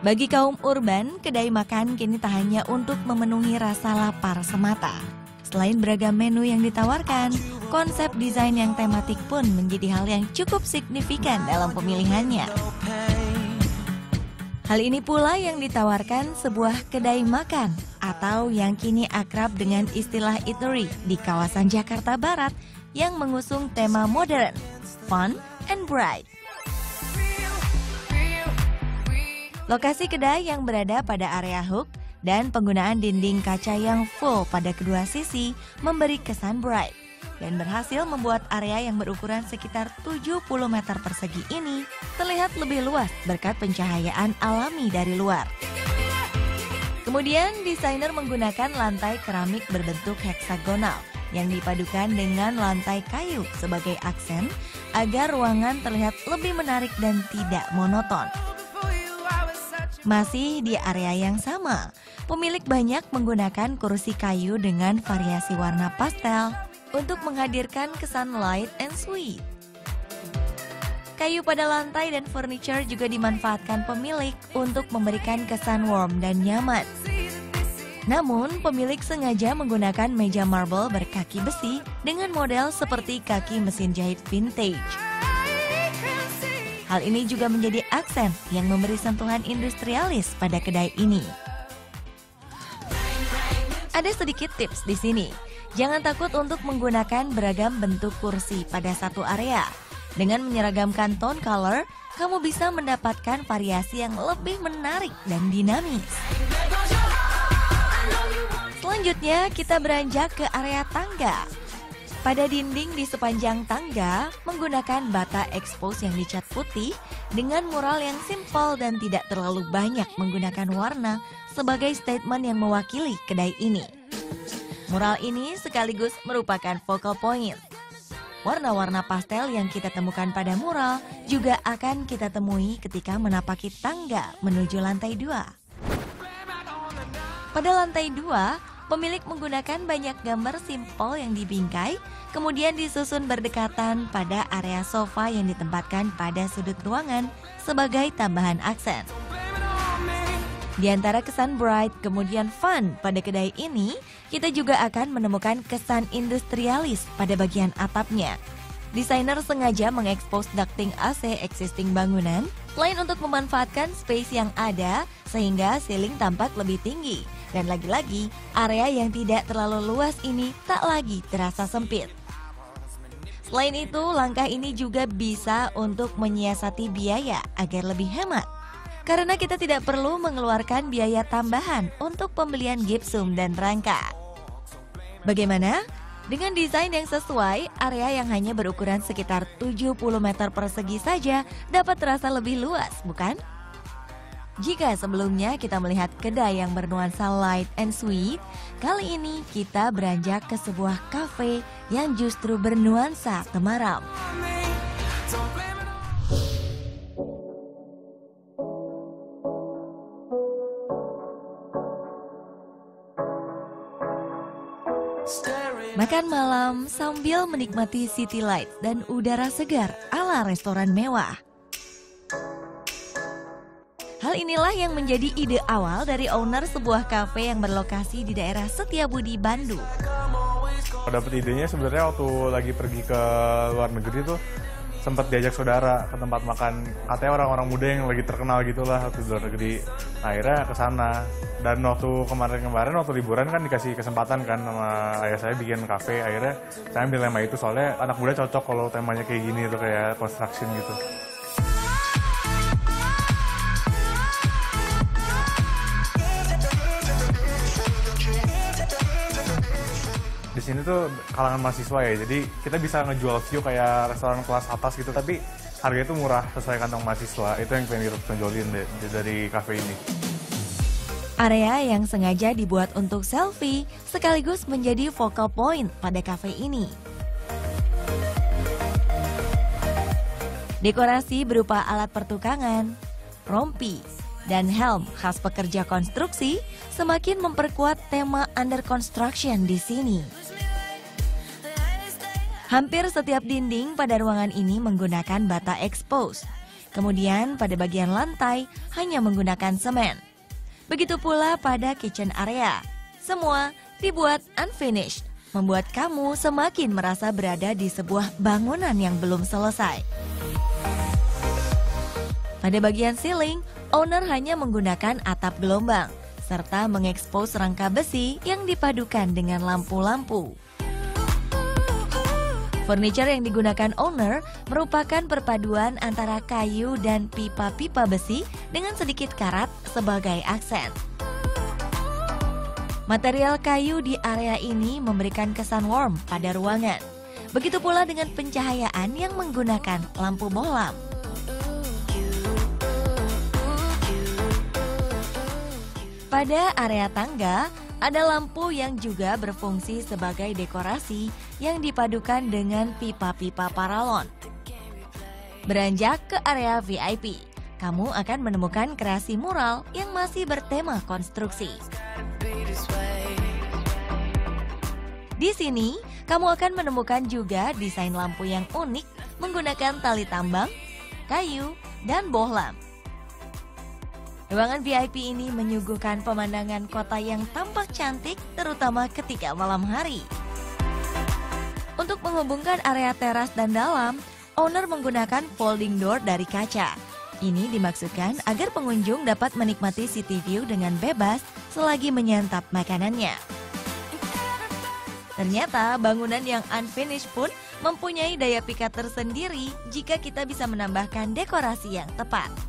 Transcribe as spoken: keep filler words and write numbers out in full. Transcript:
Bagi kaum urban, kedai makan kini tak hanya untuk memenuhi rasa lapar semata. Selain beragam menu yang ditawarkan, konsep desain yang tematik pun menjadi hal yang cukup signifikan dalam pemilihannya. Hal ini pula yang ditawarkan sebuah kedai makan atau yang kini akrab dengan istilah eatery di kawasan Jakarta Barat yang mengusung tema modern, fun, and bright. Lokasi kedai yang berada pada area hook dan penggunaan dinding kaca yang full pada kedua sisi memberi kesan bright dan berhasil membuat area yang berukuran sekitar tujuh puluh meter persegi ini terlihat lebih luas berkat pencahayaan alami dari luar. Kemudian desainer menggunakan lantai keramik berbentuk heksagonal yang dipadukan dengan lantai kayu sebagai aksen agar ruangan terlihat lebih menarik dan tidak monoton. Masih di area yang sama, pemilik banyak menggunakan kursi kayu dengan variasi warna pastel untuk menghadirkan kesan light and sweet. Kayu pada lantai dan furniture juga dimanfaatkan pemilik untuk memberikan kesan warm dan nyaman. Namun, pemilik sengaja menggunakan meja marble berkaki besi dengan model seperti kaki mesin jahit vintage. Hal ini juga menjadi aksen yang memberi sentuhan industrialis pada kedai ini. Ada sedikit tips di sini. Jangan takut untuk menggunakan beragam bentuk kursi pada satu area. Dengan menyeragamkan tone color, kamu bisa mendapatkan variasi yang lebih menarik dan dinamis. Selanjutnya, kita beranjak ke area tangga. Pada dinding di sepanjang tangga menggunakan bata expose yang dicat putih dengan mural yang simpel dan tidak terlalu banyak menggunakan warna sebagai statement yang mewakili kedai ini. Mural ini sekaligus merupakan focal point. Warna-warna pastel yang kita temukan pada mural juga akan kita temui ketika menapaki tangga menuju lantai dua. Pada lantai dua, pemilik menggunakan banyak gambar simpel yang dibingkai, kemudian disusun berdekatan pada area sofa yang ditempatkan pada sudut ruangan sebagai tambahan aksen. Di antara kesan bright kemudian fun pada kedai ini, kita juga akan menemukan kesan industrialis pada bagian atapnya. Desainer sengaja mengekspos ducting A C existing bangunan, selain untuk memanfaatkan space yang ada sehingga ceiling tampak lebih tinggi. Dan lagi-lagi, area yang tidak terlalu luas ini tak lagi terasa sempit. Selain itu, langkah ini juga bisa untuk menyiasati biaya agar lebih hemat. Karena kita tidak perlu mengeluarkan biaya tambahan untuk pembelian gipsum dan rangka. Bagaimana? Dengan desain yang sesuai, area yang hanya berukuran sekitar tujuh puluh meter persegi saja dapat terasa lebih luas, bukan? Jika sebelumnya kita melihat kedai yang bernuansa light and sweet, kali ini kita beranjak ke sebuah kafe yang justru bernuansa temaram. Makan malam sambil menikmati city light dan udara segar ala restoran mewah. Hal inilah yang menjadi ide awal dari owner sebuah kafe yang berlokasi di daerah Setiabudi, Bandung. Dapat idenya sebenarnya waktu lagi pergi ke luar negeri tuh sempat diajak saudara ke tempat makan, katanya orang-orang muda yang lagi terkenal gitulah waktu di luar negeri. Nah, akhirnya ke sana. Dan waktu kemarin-kemarin waktu liburan kan dikasih kesempatan kan sama ayah saya bikin kafe. Akhirnya saya ambil tema itu soalnya anak muda cocok kalau temanya kayak gini tuh, kayak construction gitu. Di sini tuh kalangan mahasiswa ya, jadi kita bisa ngejual view kayak restoran kelas atas gitu, tapi harganya itu murah sesuai kantong mahasiswa. Itu yang pengen kita tonjolin deh dari kafe ini. Area yang sengaja dibuat untuk selfie sekaligus menjadi focal point pada kafe ini. Dekorasi berupa alat pertukangan, rompi, dan helm khas pekerja konstruksi semakin memperkuat tema under construction di sini. Hampir setiap dinding pada ruangan ini menggunakan bata expose. Kemudian pada bagian lantai hanya menggunakan semen. Begitu pula pada kitchen area. Semua dibuat unfinished, membuat kamu semakin merasa berada di sebuah bangunan yang belum selesai. Pada bagian ceiling, owner hanya menggunakan atap gelombang, serta mengekspos rangka besi yang dipadukan dengan lampu-lampu. Furniture yang digunakan owner merupakan perpaduan antara kayu dan pipa-pipa besi dengan sedikit karat sebagai aksen. Material kayu di area ini memberikan kesan warm pada ruangan. Begitu pula dengan pencahayaan yang menggunakan lampu bohlam. Pada area tangga, ada lampu yang juga berfungsi sebagai dekorasi yang dipadukan dengan pipa-pipa paralon. Beranjak ke area V I P, kamu akan menemukan kreasi mural yang masih bertema konstruksi. Di sini, kamu akan menemukan juga desain lampu yang unik menggunakan tali tambang, kayu, dan bohlam. Ruangan V I P ini menyuguhkan pemandangan kota yang tampak cantik, terutama ketika malam hari. Untuk menghubungkan area teras dan dalam, owner menggunakan folding door dari kaca. Ini dimaksudkan agar pengunjung dapat menikmati city view dengan bebas selagi menyantap makanannya. Ternyata bangunan yang unfinished pun mempunyai daya pikat tersendiri jika kita bisa menambahkan dekorasi yang tepat.